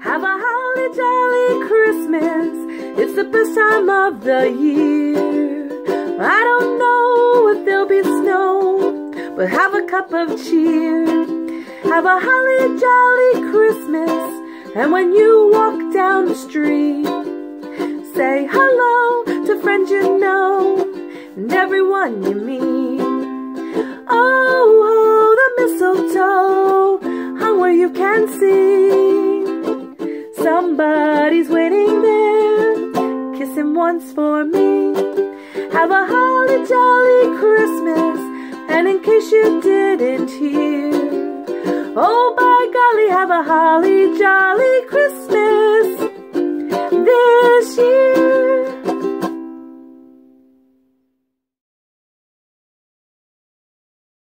Have a holly jolly Christmas. It's the best time of the year. I don't know if there'll be snow, but have a cup of cheer. Have a holly jolly Christmas. And when you walk down the street, say hello to friends you know and everyone you meet. Oh, oh, the mistletoe hung where you can see. Somebody's waiting there, kiss him once for me. Have a holly jolly Christmas, and in case you didn't hear, oh by golly, have a holly jolly Christmas this year.